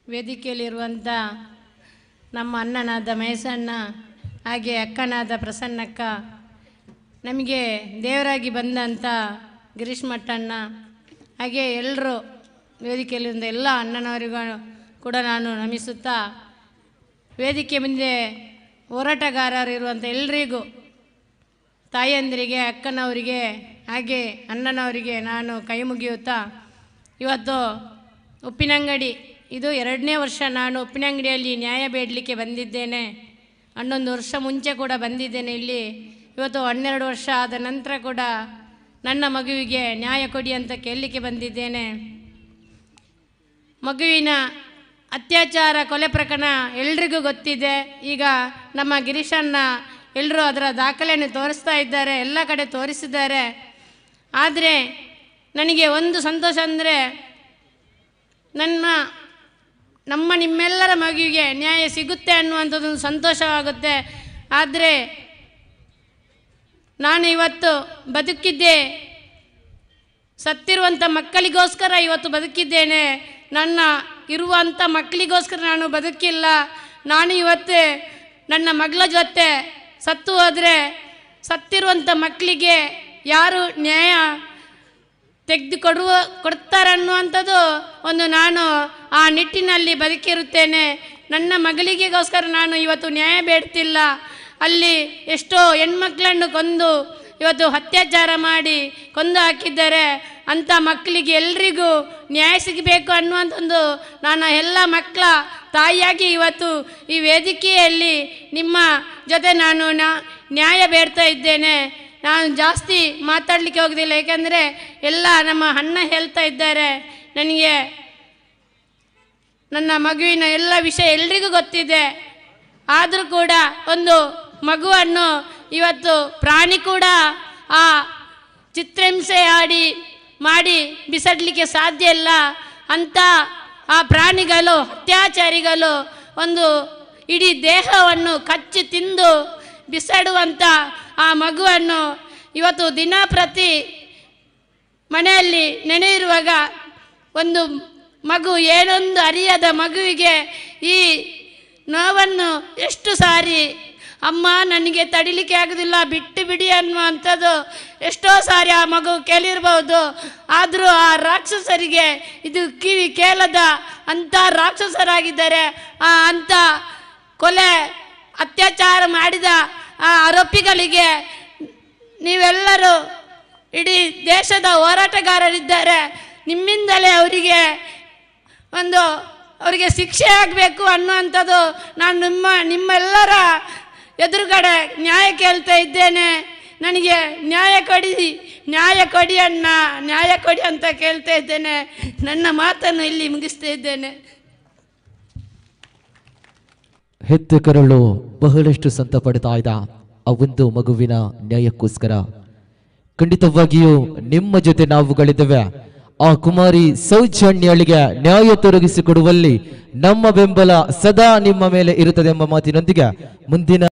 ವೇದಿಕೆಯಲ್ಲಿರುವಂಥ ನಮ್ಮ ಅಣ್ಣನಾದ ಮಹೇಶಣ್ಣ ಹಾಗೆ ಅಕ್ಕನಾದ ಪ್ರಸನ್ನಕ್ಕ, ನಮಗೆ ದೇವರಾಗಿ ಬಂದಂಥ ಗಿರೀಶ್ ಮಟ್ಟಣ್ಣ ಹಾಗೆ ಎಲ್ಲರೂ ವೇದಿಕೆಯಲ್ಲಿರುವ ಎಲ್ಲ ಅಣ್ಣನವರಿಗೂ ಕೂಡ ನಾನು ನಮಿಸುತ್ತಾ, ವೇದಿಕೆ ಮುಂದೆ ಹೋರಾಟಗಾರರಿರುವಂಥ ಎಲ್ಲರಿಗೂ, ತಾಯಂದಿರಿಗೆ, ಅಕ್ಕನವರಿಗೆ ಹಾಗೆ ಅಣ್ಣನವರಿಗೆ ನಾನು ಕೈ ಮುಗಿಯುತ್ತಾ, ಇವತ್ತು ಉಪ್ಪಿನಂಗಡಿ ಇದು 2ನೇ ವರ್ಷ ನಾನು ಉಪ್ಪಿನಂಗಡಿಯಲ್ಲಿ ನ್ಯಾಯ ಬೇಡಲಿಕ್ಕೆ ಬಂದಿದ್ದೇನೆ. 11 ವರ್ಷ ಮುಂಚೆ ಕೂಡ ಬಂದಿದ್ದೇನೆ ಇಲ್ಲಿ. ಇವತ್ತು 12 ವರ್ಷ ಆದ ನಂತರ ಕೂಡ ನನ್ನ ಮಗುವಿಗೆ ನ್ಯಾಯ ಕೊಡಿ ಅಂತ ಕೇಳಲಿಕ್ಕೆ ಬಂದಿದ್ದೇನೆ. ಮಗುವಿನ ಅತ್ಯಾಚಾರ ಕೊಲೆ ಪ್ರಕರಣ ಎಲ್ರಿಗೂ ಗೊತ್ತಿದೆ. ಈಗ ನಮ್ಮ ಗಿರೀಶಣ್ಣ ಎಲ್ಲರೂ ಅದರ ದಾಖಲೆಯನ್ನು ತೋರಿಸ್ತಾ ಇದ್ದಾರೆ, ಎಲ್ಲ ಕಡೆ ತೋರಿಸಿದ್ದಾರೆ. ಆದರೆ ನನಗೆ ಒಂದು ಸಂತೋಷ ಅಂದರೆ ನಿಮ್ಮೆಲ್ಲರ ಮಗುವಿಗೆ ನ್ಯಾಯ ಸಿಗುತ್ತೆ ಅನ್ನುವಂಥದ್ದೊಂದು ಸಂತೋಷವಾಗುತ್ತೆ. ಆದರೆ ನಾನು ಇವತ್ತು ಬದುಕಿದ್ದೆ ಸತ್ತಿರುವಂಥ ಮಕ್ಕಳಿಗೋಸ್ಕರ ಇವತ್ತು ಬದುಕಿದ್ದೇನೆ. ನನ್ನ ಇರುವಂಥ ಮಕ್ಕಳಿಗೋಸ್ಕರ ನಾನು ಬದುಕಿಲ್ಲ. ನಾನು ಇವತ್ತು ನನ್ನ ಮಗಳ ಜೊತೆ ಸತ್ತು ಹೋದರೆ ಸತ್ತಿರುವಂಥ ಮಕ್ಕಳಿಗೆ ಯಾರು ನ್ಯಾಯ ಕೊಡ್ತಾರನ್ನುವಂಥದ್ದು ಒಂದು ನಾನು ಆ ನಿಟ್ಟಿನಲ್ಲಿ ಬದುಕಿರುತ್ತೇನೆ. ನನ್ನ ಮಗಳಿಗೆಗೋಸ್ಕರ ನಾನು ಇವತ್ತು ನ್ಯಾಯ ಬೇಡ್ತಿಲ್ಲ. ಅಲ್ಲಿ ಎಷ್ಟೋ ಹೆಣ್ಮಕ್ಳನ್ನು ಕೊಂದು ಇವತ್ತು ಅತ್ಯಾಚಾರ ಮಾಡಿ ಕೊಂದು ಹಾಕಿದ್ದಾರೆ. ಅಂಥ ಮಕ್ಕಳಿಗೆ ಎಲ್ರಿಗೂ ನ್ಯಾಯ ಸಿಗಬೇಕು ಅನ್ನುವಂಥದ್ದು ನಾನು ಎಲ್ಲ ಮಕ್ಕಳ ತಾಯಿಯಾಗಿ ಇವತ್ತು ಈ ವೇದಿಕೆಯಲ್ಲಿ ನಿಮ್ಮ ಜೊತೆ ನಾನು ನ್ಯಾಯ ಬೇಡ್ತಾ ಇದ್ದೇನೆ. ನಾನು ಜಾಸ್ತಿ ಮಾತಾಡಲಿಕ್ಕೆ ಹೋಗೋದಿಲ್ಲ, ಏಕೆಂದರೆ ಎಲ್ಲ ನಮ್ಮ ಅಣ್ಣ ಹೇಳ್ತಾ ಇದ್ದಾರೆ. ನನಗೆ ನನ್ನ ಮಗುವಿನ ಎಲ್ಲ ವಿಷಯ ಎಲ್ರಿಗೂ ಗೊತ್ತಿದೆ. ಆದರೂ ಕೂಡ ಒಂದು ಮಗುವನ್ನು ಇವತ್ತು ಪ್ರಾಣಿ ಕೂಡ ಆ ಚಿತ್ರಹಿಂಸೆ ಮಾಡಿ ಬಿಸಾಡಲಿಕ್ಕೆ ಸಾಧ್ಯ ಇಲ್ಲ. ಅಂಥ ಆ ಪ್ರಾಣಿಗಳು, ಅತ್ಯಾಚಾರಿಗಳು ಒಂದು ಇಡೀ ದೇಹವನ್ನು ಕಚ್ಚಿ ತಿಂದು ಬಿಸಾಡುವಂಥ ಆ ಮಗುವನ್ನು ಇವತ್ತು ದಿನಪ್ರತಿ ಮನೆಯಲ್ಲಿ ನೆನೆಯಿರುವಾಗ ಒಂದು ಮಗು, ಏನೊಂದು ಅರಿಯದ ಮಗುವಿಗೆ ಈ ನೋವನ್ನು ಎಷ್ಟು ಸಾರಿ ಅಮ್ಮ ನನಗೆ ತಡಿಲಿಕ್ಕೆ ಆಗೋದಿಲ್ಲ ಬಿಟ್ಟು ಬಿಡಿ ಅನ್ನುವಂಥದ್ದು ಎಷ್ಟೋ ಸಾರಿ ಆ ಮಗು ಕೇಳಿರ್ಬೋದು. ಆದರೂ ಆ ರಾಕ್ಷಸರಿಗೆ ಇದು ಕಿವಿ ಕೇಳದ ಅಂಥ ರಾಕ್ಷಸರಾಗಿದ್ದಾರೆ. ಅಂಥ ಕೊಲೆ ಅತ್ಯಾಚಾರ ಮಾಡಿದ ಆ ಆರೋಪಿಗಳಿಗೆ ನೀವೆಲ್ಲರೂ ಇಡೀ ದೇಶದ ಹೋರಾಟಗಾರರಿದ್ದಾರೆ. ನಿಮ್ಮಿಂದಲೇ ಅವರಿಗೆ ಶಿಕ್ಷೆ ಆಗಬೇಕು ಅನ್ನುವಂಥದ್ದು ನಾನು ನಿಮ್ಮೆಲ್ಲರ ಎದುರುಗಡೆ ನ್ಯಾಯ ಕೇಳ್ತಾ ಇದ್ದೇನೆ. ನನಗೆ ನ್ಯಾಯ ಕೊಡಿ ಅಣ್ಣ, ನ್ಯಾಯ ಕೊಡಿ ಅಂತ ಕೇಳ್ತಾ ಇದ್ದೇನೆ. ನನ್ನ ಮಾತನ್ನು ಇಲ್ಲಿ ಮುಗಿಸ್ತಾ ಇದ್ದೇನೆ. ಹೆತ್ತ ಕರಳು ಬಹಳಷ್ಟು ಸಂತ ಪಡ್ತಾ ಇದ್ದ ಆ ಒಂದು ಮಗುವಿನ ನ್ಯಾಯಕ್ಕೋಸ್ಕರ ಖಂಡಿತವಾಗಿಯೂ ನಿಮ್ಮ ಜೊತೆ ನಾವುಗಳಿದ್ದೇವೆ. ಆ ಕುಮಾರಿ ಸೌಜನ್ಯಳಿಗೆ ನ್ಯಾಯ ತೊರಗಿಸಿಕೊಡುವಲ್ಲಿ ನಮ್ಮ ಬೆಂಬಲ ಸದಾ ನಿಮ್ಮ ಮೇಲೆ ಇರುತ್ತದೆ ಎಂಬ ಮಾತಿನೊಂದಿಗೆ ಮುಂದಿನ